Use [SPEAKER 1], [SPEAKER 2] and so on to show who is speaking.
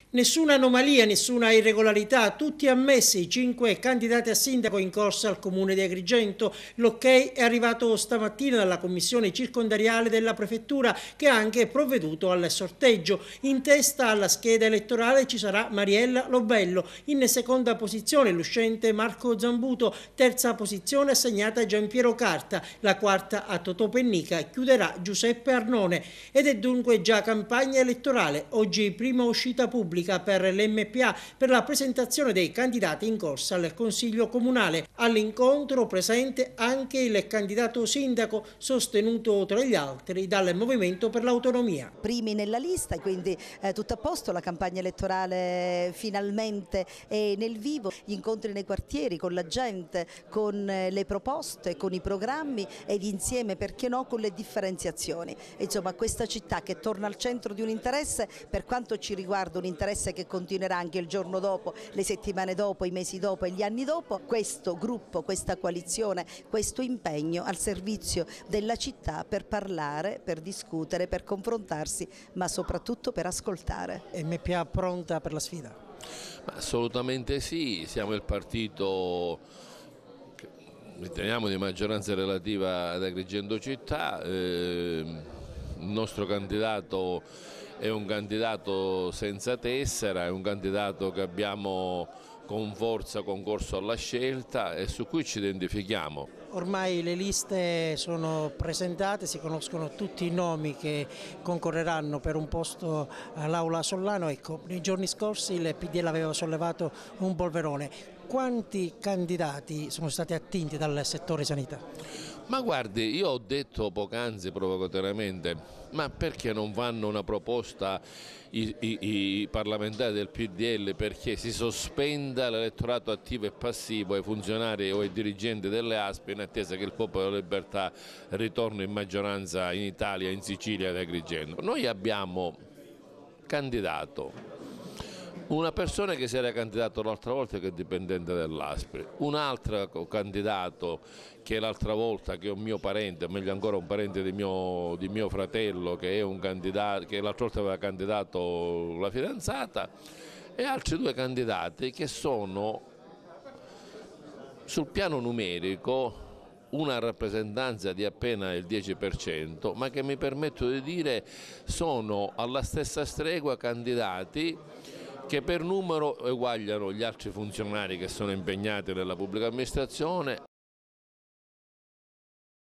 [SPEAKER 1] Nessuna anomalia, nessuna irregolarità, tutti ammessi i 5 candidati a sindaco in corsa al comune di Agrigento. L'ok è arrivato stamattina dalla commissione circondariale della prefettura che ha anche provveduto al sorteggio. In testa alla scheda elettorale ci sarà Mariella Lobello, in seconda posizione l'uscente Marco Zambuto, terza posizione assegnata a Giampiero Carta, la quarta a Totò Pennica, chiuderà Giuseppe Arnone ed è dunque già campagna elettorale. Oggi prima uscita pubblica per l'MPA per la presentazione dei candidati in corsa al Consiglio Comunale. All'incontro presente anche il candidato sindaco sostenuto tra gli altri dal Movimento per l'Autonomia.
[SPEAKER 2] Primi nella lista, quindi tutto a posto, la campagna elettorale finalmente è nel vivo, gli incontri nei quartieri con la gente, con le proposte, con i programmi ed insieme, perché no, con le differenziazioni. Insomma, questa città che torna al centro di un interesse, per quanto ci riguarda un interesse che continuerà anche il giorno dopo, le settimane dopo, i mesi dopo e gli anni dopo. Questo gruppo, questa coalizione, questo impegno al servizio della città per parlare, per discutere, per confrontarsi, ma soprattutto per ascoltare.
[SPEAKER 1] MPA pronta per la sfida?
[SPEAKER 3] Assolutamente sì, siamo il partito che riteniamo di maggioranza relativa ad Agrigento città. Il nostro candidato è un candidato senza tessera, è un candidato che abbiamo con forza concorso alla scelta e su cui ci identifichiamo.
[SPEAKER 1] Ormai le liste sono presentate, si conoscono tutti i nomi che concorreranno per un posto all'Aula Sollano. Ecco, nei giorni scorsi il PDL aveva sollevato un polverone. Quanti candidati sono stati attinti dal settore sanità?
[SPEAKER 3] Ma guardi, io ho detto poc'anzi provocatoriamente, ma perché non fanno una proposta i parlamentari del PDL perché si sospenda l'elettorato attivo e passivo ai funzionari o ai dirigenti delle ASP in attesa che il Popolo della Libertà ritorni in maggioranza in Italia, in Sicilia ed Agrigento. Noi abbiamo candidato una persona che si era candidato l'altra volta che è dipendente dell'ASPI, un altro candidato che l'altra volta che è un mio parente, o meglio ancora un parente di mio fratello che è un candidato che l'altra volta aveva candidato la fidanzata e altri 2 candidati che sono sul piano numerico una rappresentanza di appena il 10%, ma che mi permetto di dire sono alla stessa stregua candidati che per numero eguagliano gli altri funzionari che sono impegnati nella pubblica amministrazione,